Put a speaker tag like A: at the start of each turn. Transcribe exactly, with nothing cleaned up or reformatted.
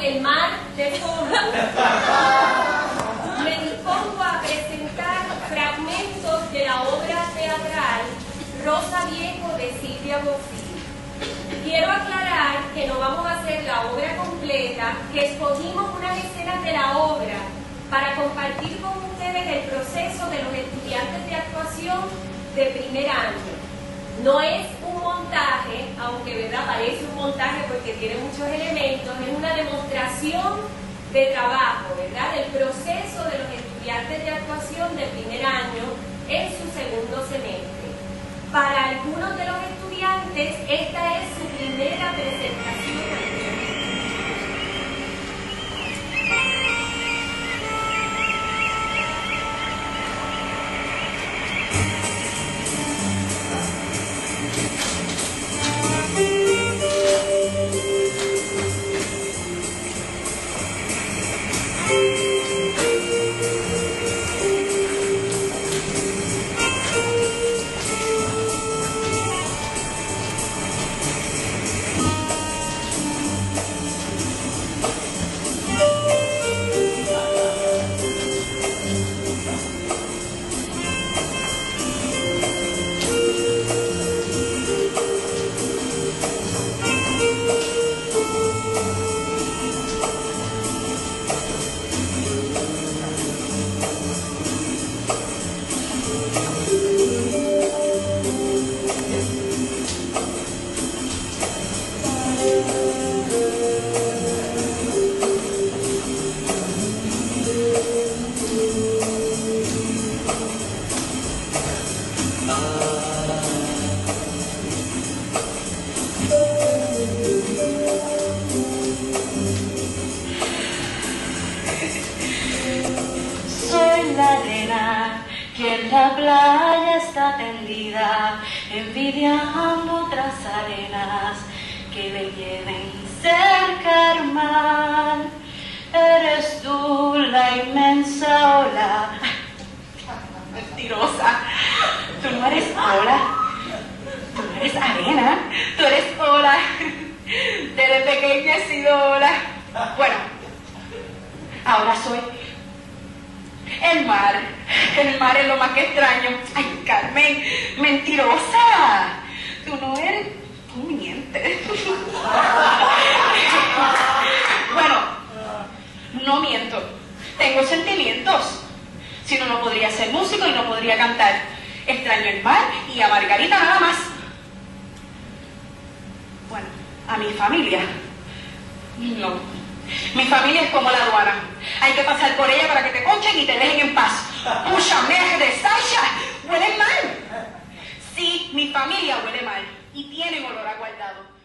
A: el mar de fondo, me dispongo a presentar fragmentos de la obra teatral Rosa Viejo de Silvia Bofill. Quiero aclarar que no vamos a hacer la obra completa, que escogimos unas escenas de la obra para compartir con ustedes el proceso de los estudiantes de actuación de primer año. No es un montaje, aunque verdad parece un montaje porque tiene muchos elementos, es una demostración de trabajo, ¿verdad? Del proceso de los estudiantes de actuación de primer año en su segundo semestre. Para algunos de los estudiantes, esta es su primera presentación.
B: La playa está tendida, envidiando otras arenas que le lleven cerca al mar. Eres tú la inmensa ola. Mentirosa, tú no eres ola, tú no eres arena, tú eres ola. Desde pequeña he sido ola. Bueno, ahora soy el mar. El mar es lo más que extraño. Ay, Carmen, mentirosa. Tú no eres... Tú mientes. Bueno, no miento. Tengo sentimientos. Si no, no podría ser músico y no podría cantar. Extraño el mar y a Margarita nada más. Bueno, a mi familia. No. Mi familia es como la aduana. Hay que pasar por ella para que te conchen y te dejen en paz. ¡Pucha, merda de Sasha! ¡Huele mal! Sí, mi familia huele mal. Y tienen olor a guardado.